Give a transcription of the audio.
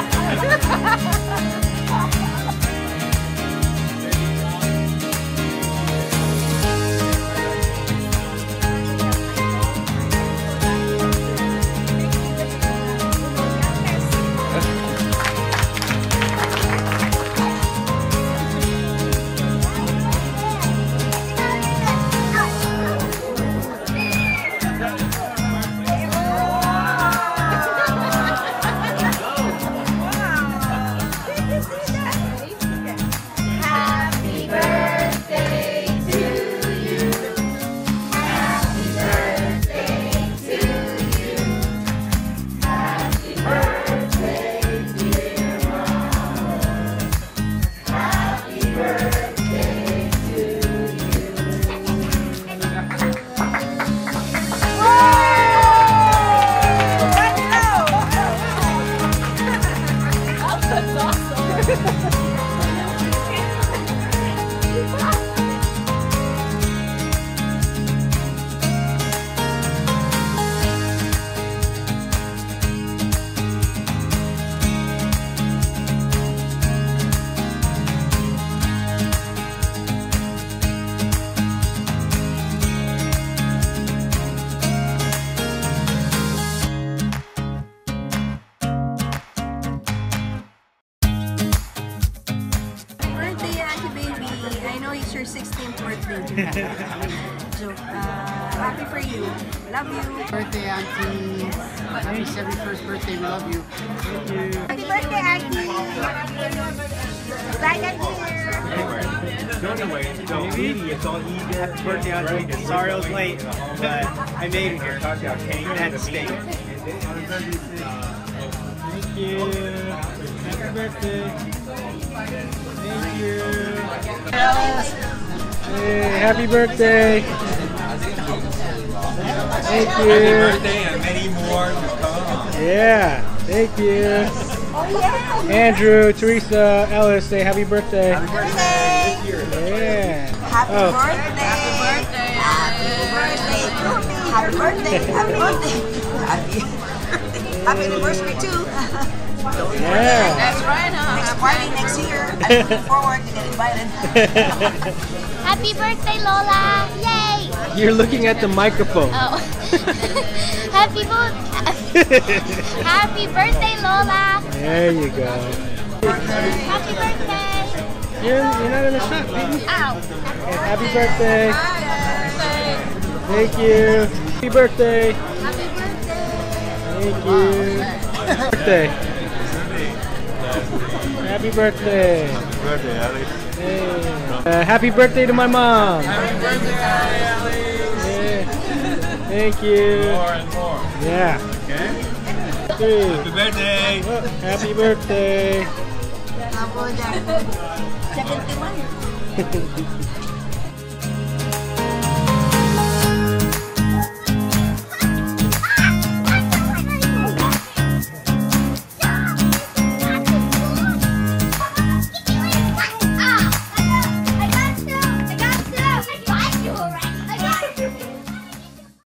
Your 16th birthday. Joke. Happy for you. Love you. Birthday, Auntie. Happy 71st birthday. We love you. Thank you. Happy birthday, Auntie. Glad I'm here. Don't eat. It's all eat. Happy birthday, Auntie. Sorry I was late, but I made it here. I had to stay. Thank you. Happy birthday. Thank you. Hey, happy birthday. Thank you. Happy birthday and many more to come. Yeah, thank you. Andrew, Teresa, Ellis, say happy birthday. Happy birthday. Yeah. Happy birthday. Happy birthday. Happy birthday. Happy anniversary too. Yeah. That's right, huh? Next party next year. I'm looking forward to getting invited. Happy birthday, Lola! Yay! You're looking at the microphone. Oh. Happy birthday, Lola! There you go. Happy birthday! You're not in the shot, baby. Ow! Okay, happy birthday. Thank you. Happy birthday. Happy birthday! Thank you. Birthday. Happy birthday. Happy birthday, Alex. Hey. Happy birthday to my mom. Happy birthday, Alex. Yeah. Thank you. More and more. Yeah. Okay. Three. Happy birthday. Oh, happy birthday. 71.